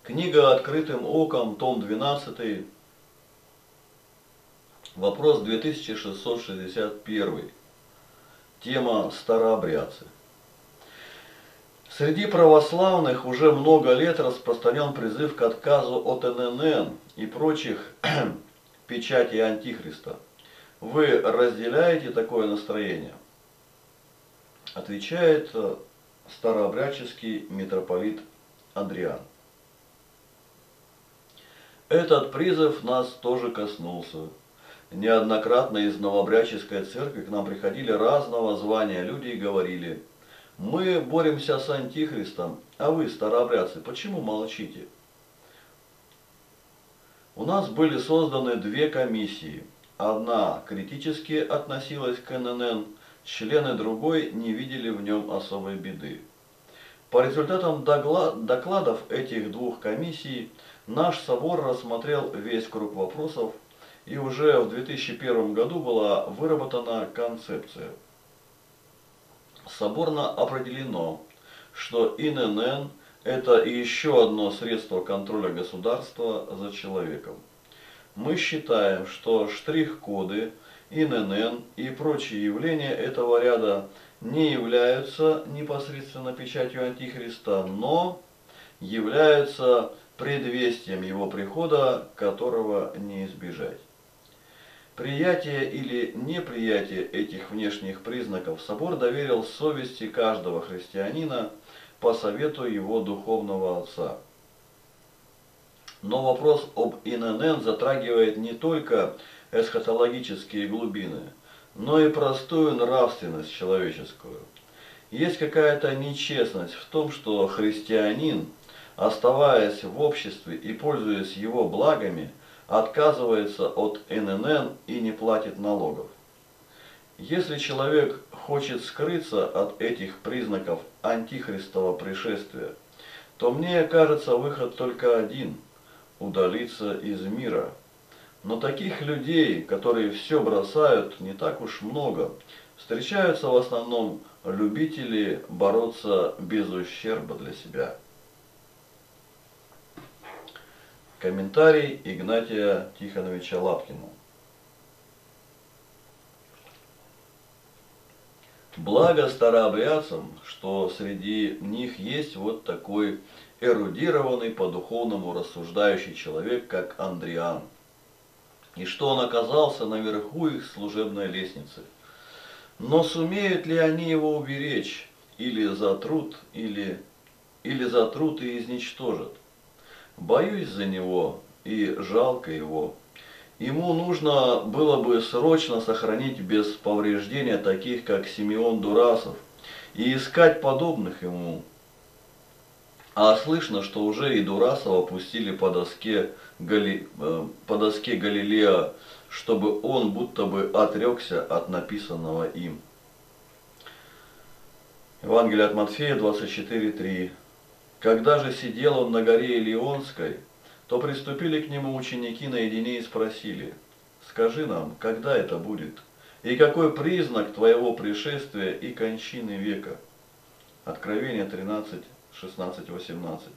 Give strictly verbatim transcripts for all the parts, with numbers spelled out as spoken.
Книга «Открытым оком», том двенадцатый, вопрос две тысячи шестьсот шестьдесят один. Тема «Старообрядцы». Среди православных уже много лет распространен призыв к отказу от эн эн эн и прочих печатей Антихриста. Вы разделяете такое настроение? Отвечает старообрядческий митрополит Андриан. Этот призыв нас тоже коснулся. Неоднократно из новообрядческой церкви к нам приходили разного звания люди и говорили: мы боремся с Антихристом, а вы, старообрядцы, почему молчите? У нас были созданы две комиссии. Одна критически относилась к эн эн эн, члены другой не видели в нем особой беды. По результатам докладов этих двух комиссий наш собор рассмотрел весь круг вопросов, и уже в две тысячи первом году была выработана концепция. Соборно определено, что эн эн эн – это еще одно средство контроля государства за человеком. Мы считаем, что штрих-коды, эн эн эн и прочие явления этого ряда не являются непосредственно печатью Антихриста, но являются предвестием его прихода, которого не избежать. Приятие или неприятие этих внешних признаков собор доверил совести каждого христианина по совету его духовного отца. Но вопрос об эн эн эн затрагивает не только эсхатологические глубины, но и простую нравственность человеческую. Есть какая-то нечестность в том, что христианин, оставаясь в обществе и пользуясь его благами, отказывается от эн эн эн и не платит налогов. Если человек хочет скрыться от этих признаков антихристового пришествия, то мне кажется, выход только один – удалиться из мира. Но таких людей, которые все бросают, не так уж много. Встречаются в основном любители бороться без ущерба для себя. Комментарий Игнатия Тихоновича Лапкина. Благо старообрядцам, что среди них есть вот такой эрудированный по духовному рассуждающий человек, как Андриан, и что он оказался наверху их служебной лестницы. Но сумеют ли они его уберечь, или затрут, или, или затрут и изничтожат? Боюсь за него и жалко его. Ему нужно было бы срочно сохранить без повреждения таких, как Симеон Дурасов, и искать подобных ему. А слышно, что уже и Дурасова пустили по доске, Гали... по доске Галилея, чтобы он будто бы отрекся от написанного им. Евангелие от Матфея двадцать четыре три. Когда же сидел он на горе Илионской, то приступили к нему ученики наедине и спросили: скажи нам, когда это будет, и какой признак твоего пришествия и кончины века? Откровение тринадцать, шестнадцать, восемнадцать.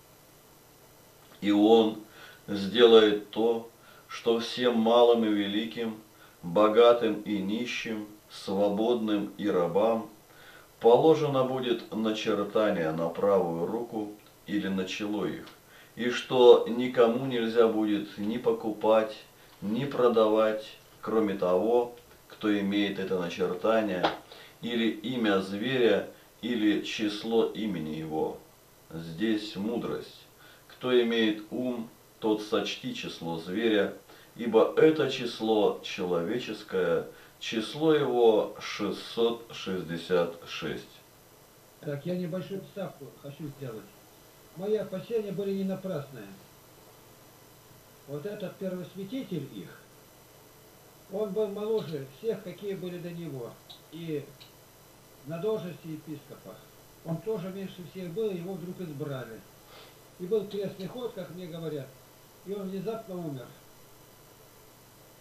И он сделает то, что всем малым и великим, богатым и нищим, свободным и рабам положено будет начертание на правую руку или на чело их, и что никому нельзя будет ни покупать, ни продавать, кроме того, кто имеет это начертание, или имя зверя, или число имени его. Здесь мудрость. Кто имеет ум, тот сочти число зверя, ибо это число человеческое, число его шестьсот шестьдесят шесть. Так, я небольшую вставку хочу сделать. Мои опасения были не напрасные. Вот этот первосвятитель их, он был моложе всех, какие были до него. И на должности епископа он тоже меньше всех был, его вдруг избрали. И был крестный ход, как мне говорят, и он внезапно умер.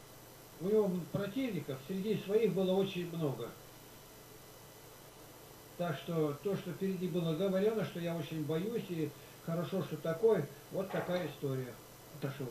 У него противников среди своих было очень много. Так что то, что впереди было говорено, что я очень боюсь, и хорошо, что такой, вот такая история. Отошел.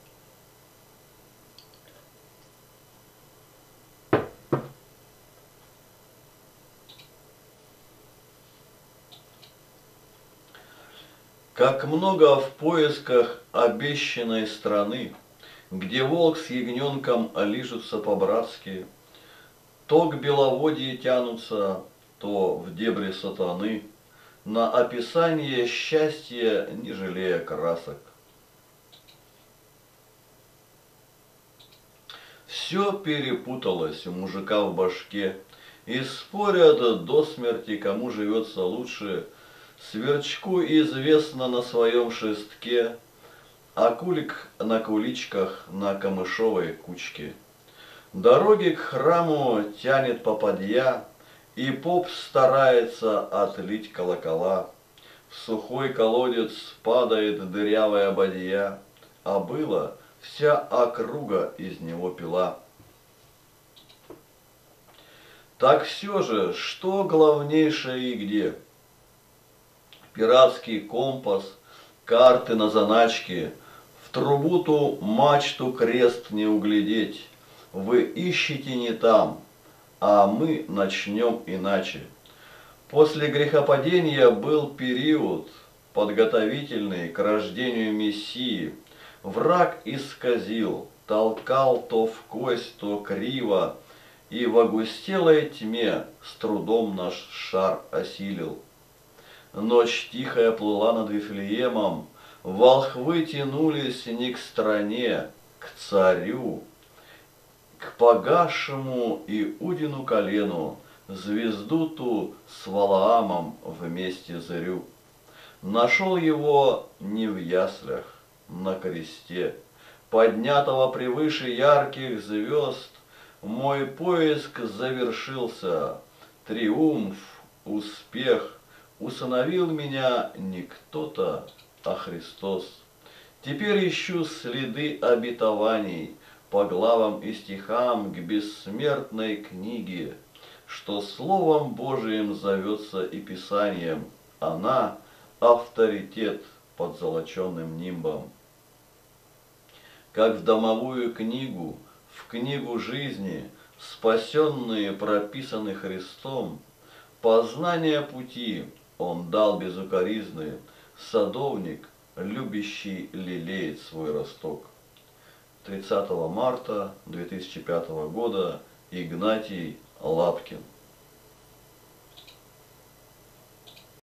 Как много в поисках обещанной страны, где волк с ягненком лижутся по-братски, то к беловодье тянутся, то в дебри сатаны, на описание счастья не жалея красок. Все перепуталось у мужика в башке, и спорят до смерти, кому живется лучше. Сверчку известно на своем шестке, а кулик на куличках на камышовой кучке. Дороги к храму тянет попадья, и поп старается отлить колокола. В сухой колодец падает дырявая бадья, а было вся округа из него пила. Так все же, что главнейшее и где? Пиратский компас, карты на заначке, в трубу ту мачту крест не углядеть. Вы ищете не там, а мы начнем иначе. После грехопадения был период, подготовительный к рождению Мессии. Враг исказил, толкал то в кость, то криво, и в огустелой тьме с трудом наш шар осилил. Ночь тихая плыла над Вифлеемом, волхвы тянулись не к стране, к царю, к погасшему Иудину колену, звезду ту с Валаамом вместе зрю. Нашел его не в яслях, на кресте, поднятого превыше ярких звезд. Мой поиск завершился, триумф, успех. Усыновил меня не кто-то, а Христос. Теперь ищу следы обетований по главам и стихам к бессмертной книге, что Словом Божиим зовется и Писанием. Она — авторитет под золоченым нимбом. Как в домовую книгу, в книгу жизни, спасенные прописаны Христом, познание пути Он дал безукоризны, садовник, любящий лелеет свой росток. тридцатого марта две тысячи пятого года Игнатий Лапкин.